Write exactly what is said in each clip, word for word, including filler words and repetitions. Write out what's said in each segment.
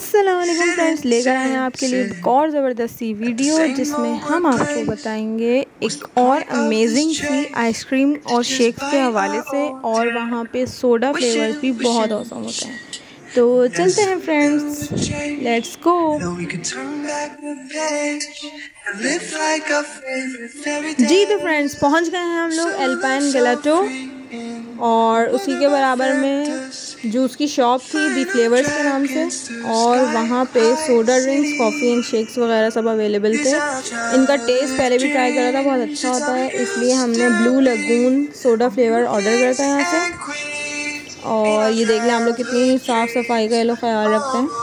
अस्सलामुअलैकुम फ्रेंड्स, लेकर आए हैं आपके लिए एक और ज़बरदस्त सी वीडियो जिसमें हम आपको बताएंगे एक और अमेजिंग सी आइसक्रीम और शेक्स के हवाले से, और वहाँ पे सोडा फ्लेवर्स भी बहुत औसम होते हैं। तो चलते हैं फ्रेंड्स, लेट्स गो। जी तो फ्रेंड्स, पहुँच गए हैं हम लोग अल्पाइन गelato, और उसी के बराबर में जूस की शॉप थी दी फ्लेवर्स के नाम से, और वहाँ पे soda drinks, coffee and shakes वगैरह सब अवेलेबल थे। इनका टेस्ट पहले भी ट्राई करा था, बहुत अच्छा होता है, इसलिए हमने blue lagoon soda flavour order करा था यहाँ से। और ये देख लें आप लोग कितनी साफ़ सफाई का ये लोग ख्याल रखते हैं।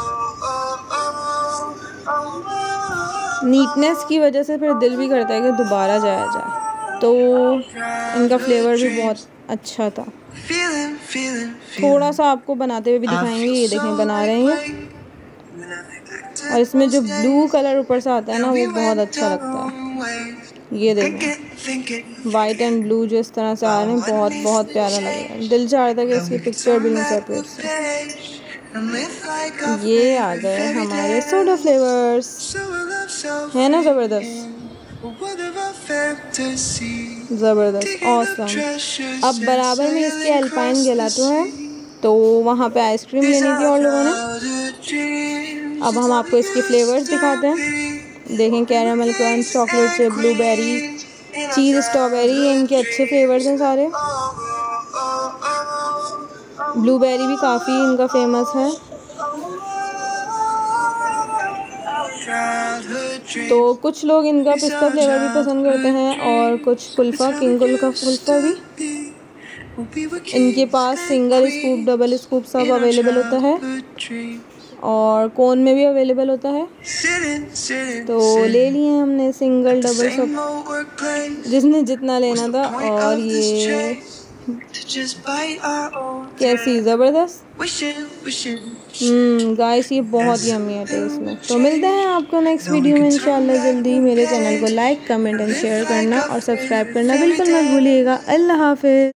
नीटनेस की वजह से फिर दिल भी करता है कि दोबारा जाया जाए। तो इनका फ्लेवर भी बहुत अच्छा था। थोड़ा सा आपको बनाते हुए भी दिखाएंगे, ये देखें बना रहे हैं। और इसमें जो ब्लू कलर ऊपर से आता है ना, वो बहुत अच्छा लगता है। ये देखें वाइट एंड ब्लू जो इस तरह से आ रहे हैं, बहुत बहुत प्यारा लग रहा है। दिल चाह रहा था कि इसकी पिक्चर भी लूं सेपरेट से। ये आ गए हमारे सोडा फ्लेवर्स, है ना ज़बरदस्त ज़बरदस्त ऑसम। अब बराबर में इसके अल्पाइन गelato है, तो वहाँ पे आइसक्रीम लेनी थी और लोगों ने। अब हम आपको इसके फ्लेवर्स दिखाते हैं। देखें, caramel crunch, chocolate chip, blueberry, cheese, strawberry, इनके अच्छे फ्लेवर्स हैं सारे। ब्लूबेरी भी काफ़ी इनका फेमस है। तो कुछ लोग इनका पिस्ता फ्लेवर भी पसंद करते हैं, और कुछ कुल्फ़ा, किंग कुल्फ़ा कुल्फ़ा भी। इनके पास सिंगल स्कूप, डबल स्कूप सब अवेलेबल होता है, और कोन में भी अवेलेबल होता है। तो ले लिए हमने सिंगल डबल सब, जिसने जितना लेना था। और ये कैसी ज़बरदस्त, हम्म गाइस, ये बहुत यम्मी है टेस्ट में। तो मिलते हैं आपको नेक्स्ट वीडियो में इंशाल्लाह जल्दी। मेरे चैनल को लाइक, कमेंट एंड शेयर करना और सब्सक्राइब करना बिल्कुल मत भूलिएगा। अल्लाह हाफिज़।